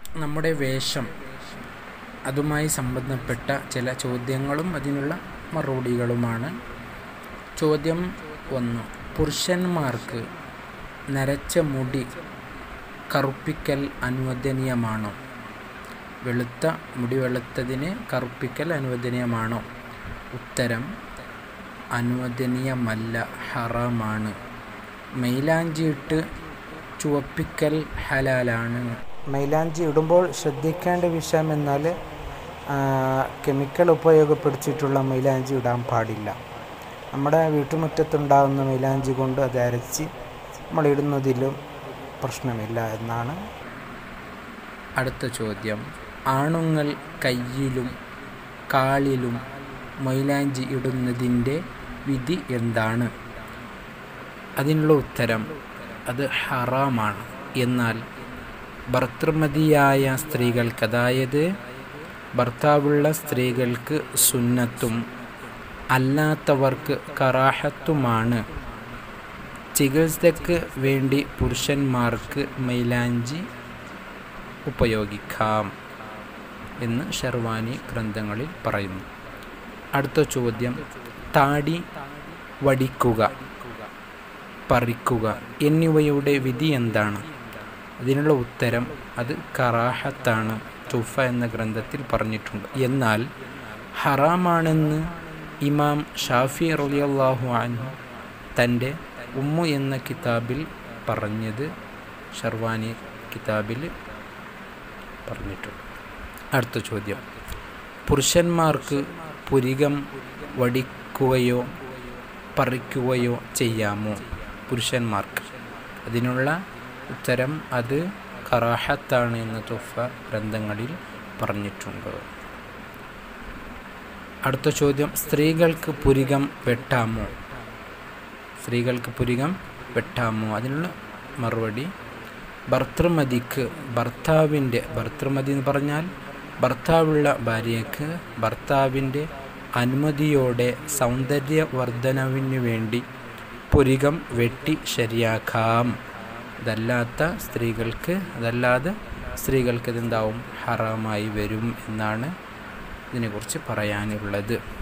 നമ്മുടെ വേഷം, അതുമായി സംബന്ധപ്പെട്ട ചില ചോദ്യങ്ങളും അതിനുള്ള മറുപടികളുമാണ്. ചോദ്യം 1. പുരുഷന്മാർക്ക് നരച്ച മുടി കറുപ്പിക്കൽ അനുവദനീയമാണോ? വെളുത്ത മുടി വെളുത്തതിന് കറുപ്പിക്കൽ അനുവദനീയമാണോ? ഉത്തരം അനുവദനീയമല്ല, ഹറാമാണ്. മൈലാഞ്ചി ഇട്ട് ചുവപ്പിക്കൽ ഹലാലാണ്. മൈലാഞ്ചി ഇടുമ്പോൾ ശ്രദ്ധിക്കേണ്ട വിഷയം എന്നാൽ കെമിക്കൽ ഉപയോഗപ്പെടുത്തിയിട്ടുള്ള മൈലാഞ്ചി ഇടാൻ പാടില്ല. നമ്മുടെ വീട്ടുമുറ്റത്തുണ്ടാകുന്ന മൈലാഞ്ചി കൊണ്ട് അത് അരച്ച് നമ്മളിടുന്നതിലും പ്രശ്നമില്ല എന്നാണ്. അടുത്ത ചോദ്യം, ആണുങ്ങൾ കയ്യിലും കാലിലും മൈലാഞ്ചി ഇടുന്നതിൻ്റെ വിധി എന്താണ്? അതിനുള്ള ഉത്തരം അത് ഹറാമാണ്. എന്നാൽ ഭർതൃമതിയായ സ്ത്രീകൾക്ക്, അതായത് ഭർത്താവുള്ള സ്ത്രീകൾക്ക് സുന്നത്തും അല്ലാത്തവർക്ക് കറാഹത്തുമാണ്. ചികിത്സയ്ക്ക് വേണ്ടി പുരുഷന്മാർക്ക് മൈലാഞ്ചി ഉപയോഗിക്കാം എന്ന് ഷെർവാനി ഗ്രന്ഥങ്ങളിൽ പറയുന്നു. അടുത്ത ചോദ്യം, താടി വടിക്കുക, പറിക്കുക എന്നിവയുടെ വിധി എന്താണ്? അതിനുള്ള ഉത്തരം അത് കറാഹത്താണ്. തുഫ എന്ന ഗ്രന്ഥത്തിൽ പറഞ്ഞിട്ടുണ്ട്. എന്നാൽ ഹറാമാണെന്ന് ഇമാം ഷാഫി റളിയല്ലാഹു അൻഹു തൻ്റെ ഉമ്മു എന്ന കിതാബിൽ പറഞ്ഞത് ഷെർവാനി കിതാബിൽ പറഞ്ഞിട്ടുണ്ട്. അടുത്ത ചോദ്യം, പുരുഷന്മാർക്ക് പുരികം വടിക്കുകയോ പറിക്കുകയോ ചെയ്യാമോ? പുരുഷന്മാർക്ക്. അതിനുള്ള ഉത്തരം അത് കറാഹത്താണ് എന്ന് തുഫ ഗ്രന്ഥങ്ങളിൽ പറഞ്ഞിട്ടുണ്ട്. അടുത്ത ചോദ്യം, സ്ത്രീകൾക്ക് പുരികം വെട്ടാമോ? സ്ത്രീകൾക്ക് പുരികം വെട്ടാമോ? അതിനുള്ള മറുപടി, ഭർതൃമതിക്ക് ഭർത്തൃമതി എന്ന് പറഞ്ഞാൽ ഭർത്താവുള്ള ഭാര്യയ്ക്ക് ഭർത്താവിൻ്റെ അനുമതിയോടെ സൗന്ദര്യവർദ്ധനവിന് വേണ്ടി പുരികം വെട്ടി ശരിയാക്കാം. അതല്ലാതെ സ്ത്രീകൾക്ക് ഇതെന്താവും, ഹറാമായി വരും എന്നാണ് ഇതിനെക്കുറിച്ച് പറയാനുള്ളത്.